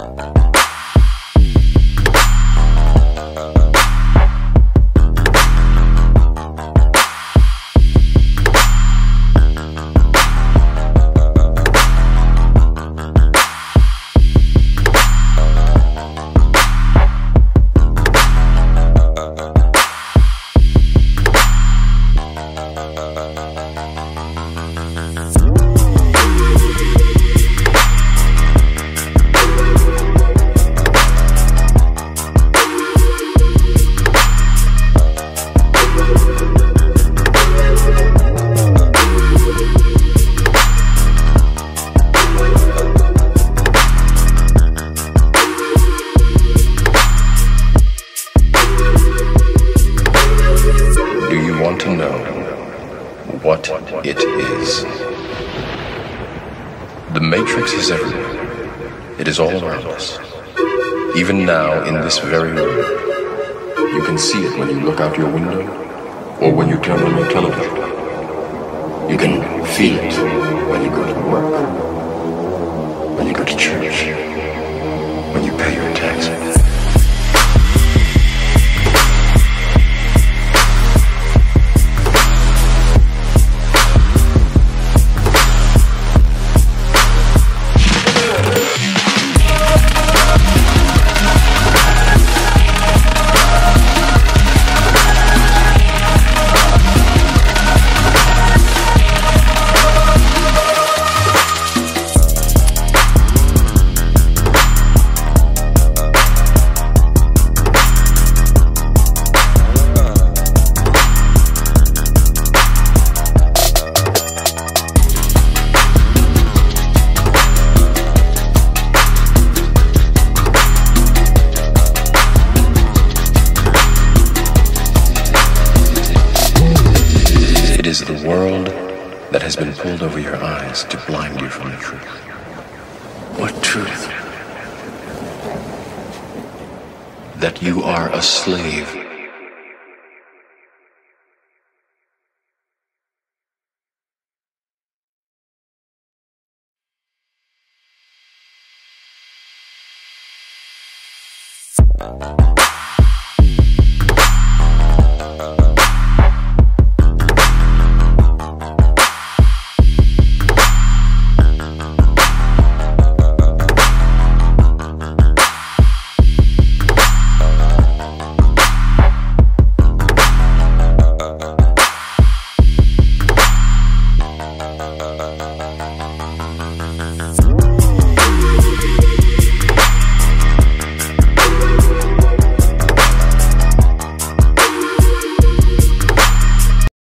To know what it is. The Matrix is everywhere. It is all around us. Even now, in this very room. You can see it when you look out your window or when you turn on your television. You can feel it when you go to work, when you go to church, when you pay your taxes. It is the world that has been pulled over your eyes to blind you from the truth. What truth? That you are a slave.